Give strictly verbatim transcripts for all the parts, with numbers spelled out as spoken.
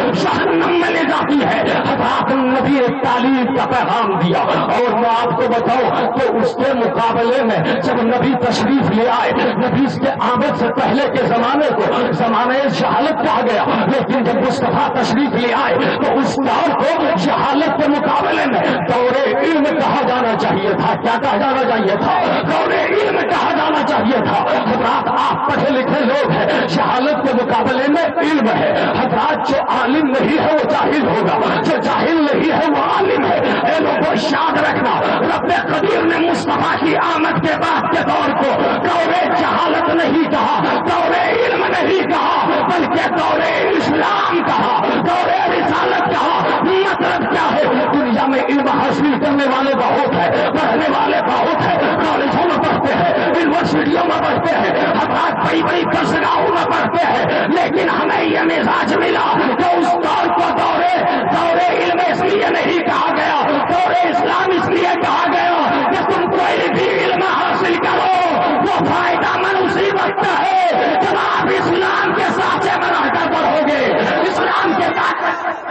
जहन्नम में ले जाती है। हज़रत नबी ने तालीम का पैगाम दिया। और मैं आपको बताऊं कि उसके मुकाबले में जब नबी तशरीफ ले आए, नबी के आमद से पहले के जमाने को जमाने जहालत कहा गया, लेकिन जब मुस्तफा तशरीफ ले आए तो उस दौर को जहालत के मुकाबले में दौरे इल्म कहा जाना चाहिए था। क्या कहा जाना चाहिए था? दौरे इल्म कहा जाना चाहिए था। हज़रात आप पढ़े लिखे लोग हैं, जहालत के मुकाबले में इल्म है। हज़रात जो आलिम नहीं है वो जाहिल होगा, जो जाहिल नहीं है वो आलिम है। ए लोगों याद रखना, रब्बे कदीर ने मुस्तफा की आमद के बाद के दौर को दौरे जहालत नहीं कहा, दौरे इल्म नहीं कहा, बल्कि दौरे इस्लाम कहा, दौरे रिसालत कहा। मतलब क्या है? दुनिया में इल्म हासिल करने वाले बहुत है, पढ़ने वाले बहुत है, कॉलेजों में पढ़ते हैं, यूनिवर्सिटियों में पढ़ते हैं, हज़ार बड़ी बड़ी दरसगाहों में पढ़ते हैं, लेकिन हमें यह मिजाज मिला कि उस दौर को दौरे दौरे इल्म इसलिए नहीं कहा गया, दौरे इस्लाम इसलिए कहा गया कि तुम कोई भी इल्म हासिल करो वो फायदा मंद उसी वक्त है जब आप इस्लाम के साथे में रहकर पढ़ोगे, इस्लाम के साथ।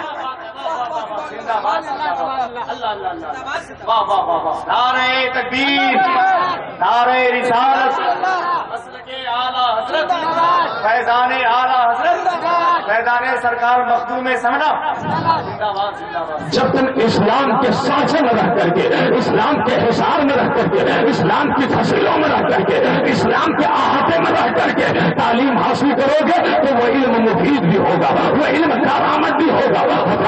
वाह वाह वाह वाह, नारे तकबीर, नारे रिसालत, मसलके आला हजरत, फैजाने आला हजरत, फैजाने सरकार मखदूम समना। जिंदाबाद जिंदाबाद। जब तुम इस्लाम के साथे में रह करके, इस्लाम के हिसार में रह करके, इस्लाम की फसलों में रह करके, इस्लाम के अहाते में रह करके तालीम हासिल करोगे तो वो इल्म मुफीद भी होगा, वो इल्म करामत भी होगा।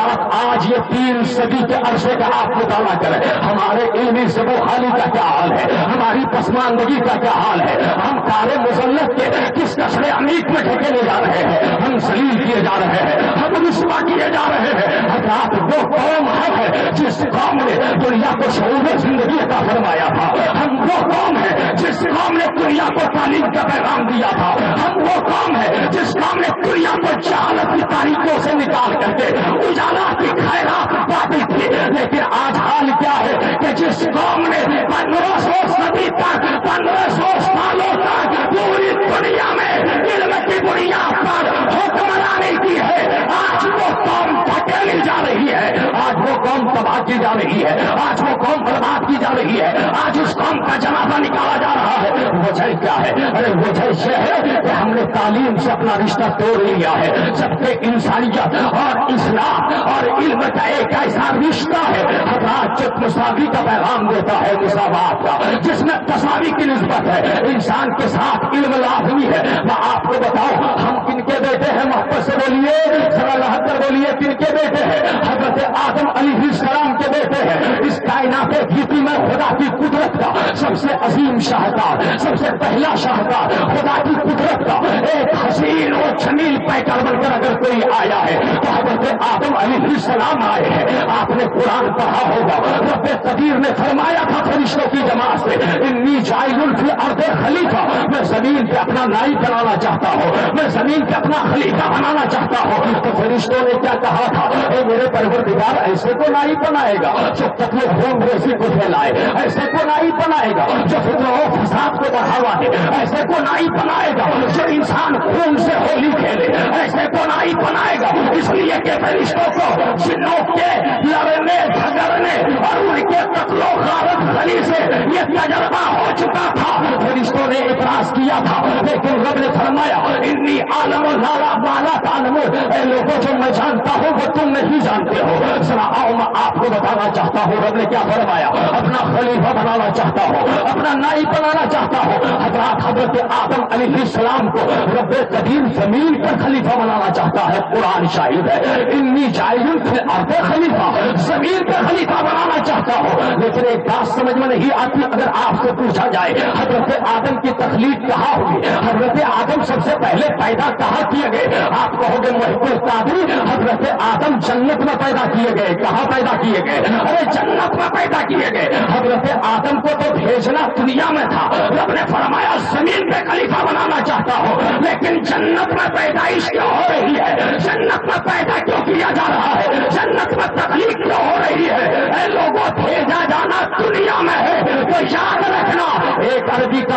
आज ये तीन सदी के अरसे का आप मुताला करें, हमारे इल्मी ज़बो खाली का क्या हाल है, हमारी पसमानदगी का क्या हाल है, हम कारे मुसल्लत के किस कसरे अमीक में ढकेले जा रहे हैं, हम सलील किए जा रहे हैं, हम रुस्वा किए जा रहे हैं। हज़रात वो कौम है जिस कौम ने दुनिया को शऊर जिंदगी का फरमाया था, हम वो कौम है जिस कौम ने दुनिया को तालीम का पैगाम दिया था, हम वो कौम है जिस कौम ने दुनिया को जहालत की तारीखों से निकाल करके उजाला की खैरात बांटी थी। लेकिन आज हाल क्या है कि जिस कौम ने पंद्रह सौ सदी तक पंद्रह सौ सालों तक पूरी दुनिया में इल्म की बुनियाद पर हुक्मरानी की है, आज वो कौम धकेली जा रही है, आज वो कौम तबाह की जा रही है, आज वो कौम बर्बाद की जा रही है, आज उस कौम का जनाजा निकाला जा रहा है। वजह क्या है? अरे वजह यह है कि हमने तालीम से अपना रिश्ता तोड़ लिया है। जबकि इंसानियत और इस्लाम और इल्म का एक ऐसा रिश्ता है हज़रात जो मुसावी का पैगाम देता है, मुसावात का, जिसमें तसावी की निस्बत है, इंसान के साथ इल्म लाजमी है। मैं आपको बताऊं हम किनके बेटे हैं? मोहब्बत से बोलिए, जरा लहकर बोलिए, किनके बेटे हैं? हजरत आदम अलैहिस्सलाम के बेटे हैं। इस कायनात की में खुदा की कुदरत का सबसे अजीम शाहकार, सबसे पहला शाहकार, खुदा की कुदरत का एक हसीन और जमील पैकर बनकर अगर कोई आया है तो हजरत आदम अलैहिस्सलाम आए हैं। आपने कुरान पढ़ा होगा, रब्बे कदीर ने फरमाया था फरिश्तों की जमात से, इन्नी जाइलुन फिल अर्द खलीफा, मैं जमीन पे अपना नाई बनाना चाहता हूँ, मैं जमीन पे अपना खलीफा बनाना चाहता हूँ। तो फरिश्तों ने क्या कहा था? ए मेरे परवरदिगार, ऐसे को नाई बनाएगा जो कत्ल खून रेजी को फैलाए, ऐसे को नाई बनाएगा जो फितना और फसाद को बढ़ावा दे, ऐसे को नाई बनाएगा जो इंसान खून से होली खेले, ऐसे को नाई बनाएगा। इसलिए के फरिश्तों को जिन्नों के लड़ने झगड़ने और उनके कत्लो गारत गली से ये तजर्बा हो चुका था। फरिश्तों ने इतराज किया था, लेकिन रब ने फरमाया इन्नी आलम लाला माला तालम, ऐ लोगों जो मैं जानता हूँ वो तुम नहीं जानते हो। जरा आओ मैं आपको बताना चाहता हूँ रब ने क्या फरमाया। अपना खलीफा बनाना चाहता हूँ, अपना नाई बनाना चाहता हूँ। हजरत हजरत आदम अलैहिस्सलाम को रब कदीर जमीन पर खलीफा बनाना चाहता है। कुरान शाहिद है, इन्नी जाइलुन फिल अर्द खलीफा, जमीन पर खलीफा बनाना चाहता हूँ। लेकिन एक बात समझ में नहीं आती, अगर आपसे पूछा जाए हजरत आदम की तखलीक कहाँ हुई, हजरत आदम सबसे पहले पैदा कहाँ किए गए, आप कहोगे मुहिब्बुल कादरी, हजरत आदम जन्नत में पैदा किए गए। कहाँ पैदा किए गए? अरे जन्नत में पैदा किए गए। हजरत आदम को तो भेजना दुनिया में था, रब ने फरमाया जमीन पे खलीफा बनाना चाहता हूँ, लेकिन जन्नत में पैदाइश क्यों हो रही है? जन्नत में पैदा क्यों किया जा रहा है? जन्नत में तकलीफ क्यों हो रही है? ऐ लोगों भेजा जाना दुनिया में है तो याद रखना, एक अरबी का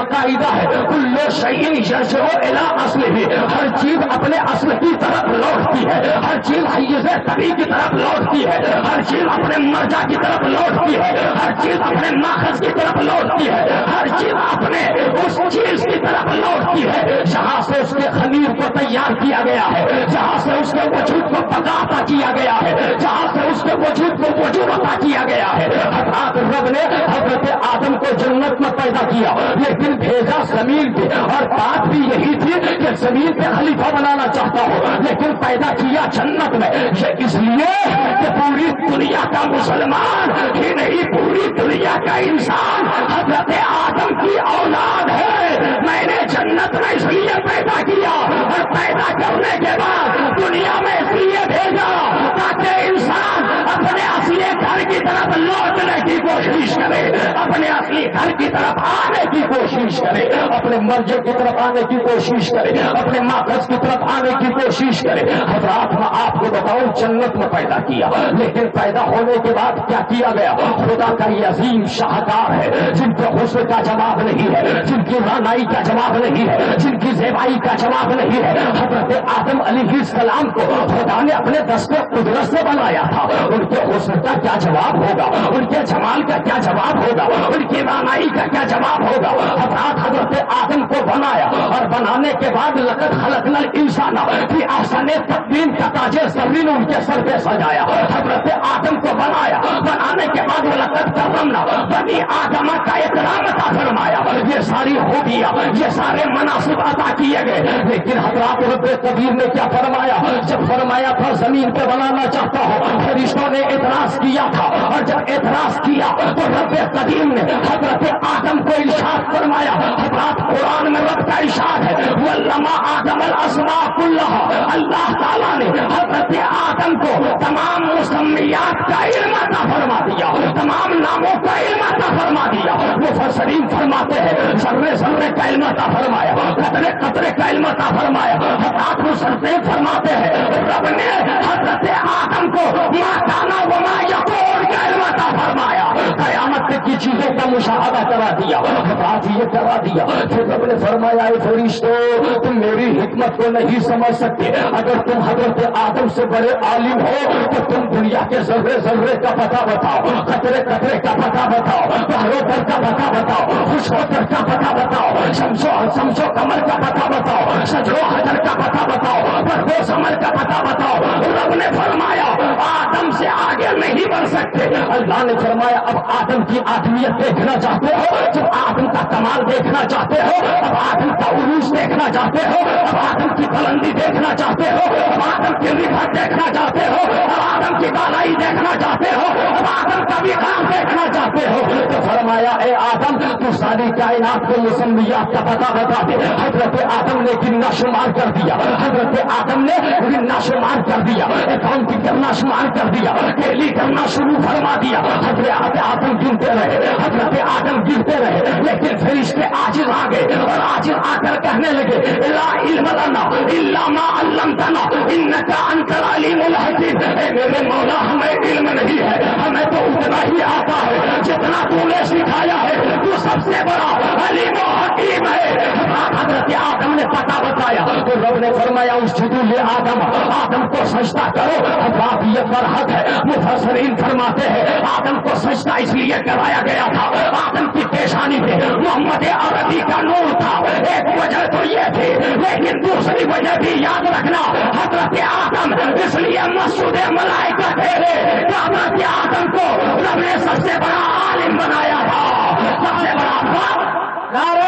کا قاعدہ ہے کل شیء یرجع الی اصلہ، ہر چیز اپنے اصل کی طرف لوٹتی ہے، ہر چیز حیز طبیعی کی طرف لوٹتی ہے، ہر چیز اپنے مرجع کی طرف لوٹتی ہے، ہر چیز اپنے ماخذ کی طرف لوٹتی ہے، ہر چیز اپنے اس چیز کی طرف لوٹتی ہے جہاں سے اس کے خمیر کو تیار کیا گیا ہے، جہاں سے اس کے وجود کو بقا عطا کیا گیا ہے، جہاں سے اس کے وجود کو وجود عطا کیا گیا ہے۔ حضرات رب نے حضرت آدم کو جنت میں پیدا کیا لیکن بھیجا زمین پہ، اور بات بھی یہی تھی کہ زمین پہ خلیفہ بنانا چاہتا ہو لیکن پیدا کیا جنت میں، یہ اس لیے کہ پوری دنیا کا مسلمان ہی نہیں پوری دنیا کا انسان حضرت آدم کی اولاد ہے۔ میں نے جنت میں اس لیے پیدا کیا اور پیدا کرنے کے بعد دنیا میں اس لیے بھیجا تاکہ انسان اپنے اصلی گھر کی طرف لوٹنے کی کوشش کرے، اپنے اصلی گھر کی طرف آنے کی کوشش کرے، اپنے مرجع کی طرف آنے کی کوشش کرے، اپنے ماخذ کی طرف آنے کی کوشش کرے۔ حضرات میں آپ کو بتاؤں جنت میں پیدا کیا لیکن پیدا ہونے کے بعد کیا کیا گیا؟ خدا کا یہ عظیم شاہکار ہے جن کے حسن کا جواب نہیں ہے، جن کی رانائی کا جواب نہیں ہے، جن کی زیبائی کا جواب نہیں ہے، حضرت آدم علیہ السلام کو خدا نے اپنے دست قدرت سے بنایا تھا، ان کے حسن کا کیا جواب ہوگا، ان کے جمال کا کیا جواب ہوگا، ان کی رانائی کا کیا جواب ہوگا؟ حضرات حضرت آدم کو بنایا اور بنانے کے بعد لقد خلقنا الانسان فی احسن تقویم کا تاج زرین ان کے سر پہ سجایا۔ حضرت آدم کو بنایا، بنانے کے بعد لقد کرمنا بنی آدم کا اکرام عطا فرمایا، یہ ساری خوبیاں یہ سارے مناصب عطا کیے گئے، لیکن حضرات رب قدیر نے کیا فرمایا؟ جب فرمایا تھا زمین پہ بنانا چاہتا ہو، فرشتوں نے اعتراض کیا تھا، اور جب اعتراض کیا تو رب قدیر نے حضرت آدم کو ارشاد فرمایا۔ حضرات قرآن میں رب کا ارشاد ہے وَعَلَّمَ آدَمَ الْأَسْمَاءَ كُلَّهَا، اللہ تعالیٰ نے حضرت آدم کو تمام مسمیات کا علم عطا فرما دیا، تمام ناموں کا علم عطا فرما دیا۔ مفسرین فرماتے ہیں ذرے ذرے کا علم عطا فرمایا، قطرے قطرے کا علم عطا فرمایا۔ حضرات مفسرین فرماتے ہیں رب نے حضرت آدم کو ما کانا وما یکون کا علم عطا فرمایا، قیامت کی چیزوں کا مشاہدہ کرا دیا، حضرات یہ کرا دیا۔ پھر رب نے فرمایا اے فرشتو تم میری حکمت کو نہیں سمجھ سکتے، اگر تم حضرت آدم سے بڑے عالم ہو تو تم دنیا کے ذرے ذرے کا پتہ بتاؤ، قطرے قطرے کا پتہ بتاؤ، بحر و در کا پتہ بتاؤ، خشک و تر کا پتہ بتاؤ، شمس و شمس و قمر کا پتہ بتاؤ، شجر و حجر کا پتہ بتاؤ، برد و ثمر کا پتہ بتاؤ۔ رب نے فرمایا آدم سے آگے نہیں بڑھ سکتے۔ اللہ نے فرمایا اب آدم کی آدمیت دیکھنا چاہتے ہو، جب آدم کا کمال دیکھنا چاہتے ہو، اب آدم کا عروج دیکھنا چاہتے ہو، اب آدم کی بلندی دیکھنا چاہتے ہو، اب آدم کی رفعت دیکھنا چاہتے ہو، اب آدم کی بالائی دیکھنا چاہتے ہو، اب آدم کا وقار دیکھنا چاہتے ہو، تو فرمایا اے آدم تو ساری کائنات کو مسمیات کا پتہ بتا دے۔ حضرت آدم نے گننا شمار کر دیا، حضرت آدم نے گننا شمار کر دیا، اکاؤنٹنگ کرنا شمار کر دیا، ٹیلی کرنا شروع فرما دیا۔ حضرت آدم گنتے رہے، حضرت آدم گنتے رہے، لیکن فرشتے عاجز آ گئے اور عاجز آ کر کہنے لگے لا علم لنا الا ما علمتنا انک انت العلیم الحکیم۔ اے میرے مولا ہمیں علم نہیں ہے، ہمیں تو اتنا ہی آتا ہے جتنا تو نے سکھایا ہے، تو سب سے بڑا علیم و حکیم ہے۔ حضرت آدم نے پتہ بتایا تو رب نے فرمایا اسجدوا لآدم، آدم کو سجدہ کرو۔ بات یہ برحق ہے، مفسرین فرماتے ہیں آدم کو سجدہ اس لیے کرایا گیا تھا، آدم کی پیشانی پہ محمد عربی کا نور تھا، ایک وجہ تو یہ تھی، لیکن دوسری وجہ بھی یاد رکھنا حضرت آدم اس لیے مسجود ملائکہ ٹھہرے کہ حضرت آدم کو رب نے سب سے بڑا عالم بنایا تھا، سب سے بڑا باپ۔ نعرہ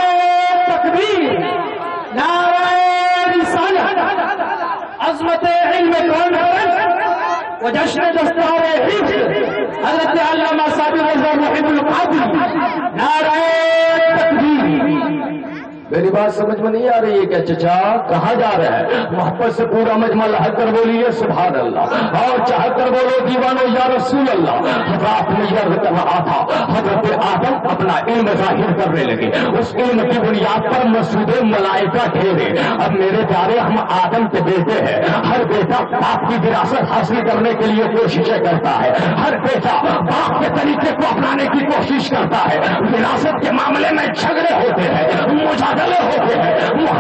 تکبیر، نعرہ رسالت، عظمت علم کانفرنس و جشن دستار ہجر حضرت علامہ صابر رضا محب القادری، نعرہ تکبیر۔ میری بات سمجھ میں نہیں آ رہی ہے کہ چچا کہاں جا رہا ہے؟ محبت سے پورا مجمع لہر کر بولیے سبحان اللہ، اور چاہ کر بولو دیوانو یا رسول اللہ۔ حضرات میں یہ عرض کر رہا تھا، حضرت آدم اپنا علم ظاہر کرنے لگے، اس علم کی بنیاد پر مسجد ملائکہ ٹھہرے۔ اب میرے پیارے ہم آدم کے بیٹے ہیں، ہر بیٹا باپ کی وراثت حاصل کرنے کے لیے کوششیں کرتا ہے، ہر بیٹا باپ کے طریقے کو اپنانے کی کوشش کرتا ہے۔ وراثت کے معاملے میں جھگڑے ہوتے ہیں، مجادلے ہوتے ہیں،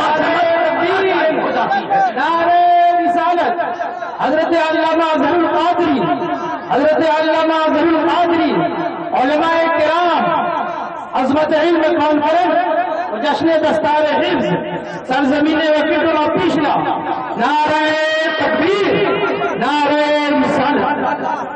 نعرہ رسالت حضرت علامہ ظہور القادری، حضرت علامہ ظہور القادری، علماء کرام، عظمت علم کانفرنس و جشن دستار حفظ سرزمین وکیل و پیشلا، نعرہ تکبیر، نعرہ رسالت۔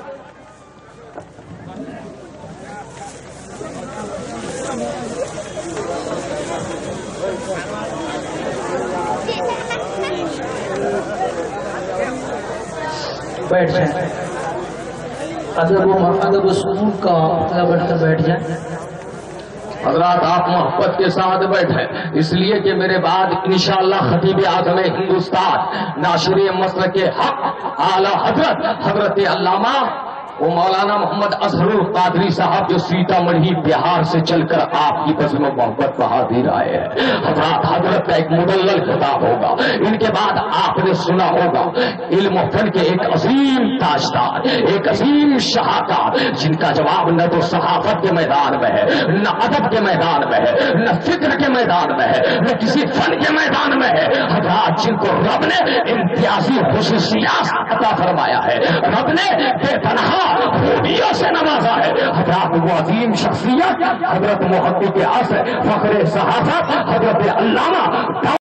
بیٹھ جائیں، ادب و ادب و سکون کا بڑھ کر بیٹھ جائیں۔ حضرات آپ محبت کے ساتھ بیٹھے، اس لیے کہ میرے بعد انشاءاللہ خطیب اعظم ہندوستان ناشر مسلک حق اعلی حضرت حضرت علامہ وہ مولانا محمد اظہر القادری صاحب جو سیتامڑھی بہار سے چل کر آپ کی بزم محبت بہادر آئے ہیں۔ حضرات حضرت کا ایک مدلل خطاب ہوگا، ان کے بعد آپ نے سنا ہوگا علم و فن کے ایک عظیم تاجدار، ایک عظیم شاہکار، جن کا جواب نہ تو صحافت کے میدان میں ہے، نہ ادب کے میدان میں ہے، نہ فکر کے میدان میں ہے، نہ کسی فن کے میدان میں ہے۔ حضرات جن کو رب نے امتیازی خصوصیات عطا فرمایا ہے، رب نے بے پناہ خوبیوں سے نوازا ہے۔ حضرات وہ عظیم شخصیت حضرت محقق عصر فخر صحافت حضرت علامہ